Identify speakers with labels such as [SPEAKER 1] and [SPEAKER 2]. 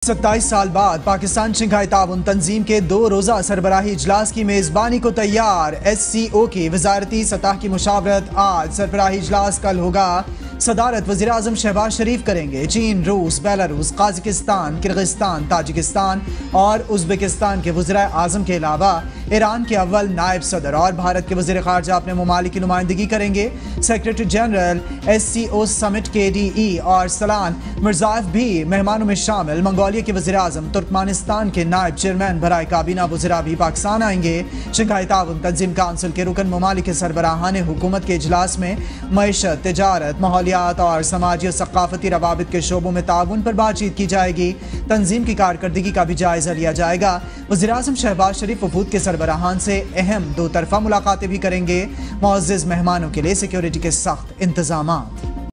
[SPEAKER 1] 27 साल बाद पाकिस्तान शंघाई ताउन तंजीम के 2 रोज़ा सरबराही इजलास की मेज़बानी को तैयार। SCO की वजारती सतह की मुशावरत आज, सरबराही इजलास कल होगा। सदारत वज़ीर-ए-आज़म शहबाज शरीफ करेंगे। चीन, रूस, बेलारूस, काज़ाकिस्तान, किर्गिस्तान, ताजिकिस्तान और उज़्बेकिस्तान के वज़ीर-ए-आज़म के अलावा ईरान के अव्वल नायब सदर और भारत के वज़ीर ख़ारजा अपने ममालिक की नुमाइंदगी करेंगे। Secretary general SCO summit KDE और सलान मिर्ज़ाएफ भी मेहमानों में शामिल। मंगोलिया के वज़ीर-ए-आज़म, तुर्कमानिस्तान के नायब चेयरमैन बराए काबीना वज़ीरा भी पाकिस्तान आएंगे। शंघाई ताउन तंजीम काउंसिल के रुकन ममालिक के सरबराहान हुकूमत के इजलास में मईशत, तिजारत, माहौलियात और समाजी और सकाफती रवाबित के शोबों में ताउन पर बातचीत की जाएगी। तंजीम की कारकर्दगी का भी जायजा लिया जाएगा। वज़ीर-ए-आज़म शहबाज शरीफ वफूद के सरबराहान से अहम 2 तरफ़ा मुलाकातें भी करेंगे। मुअज़्ज़िज़ मेहमानों के लिए सिक्योरिटी के सख्त इंतजामात।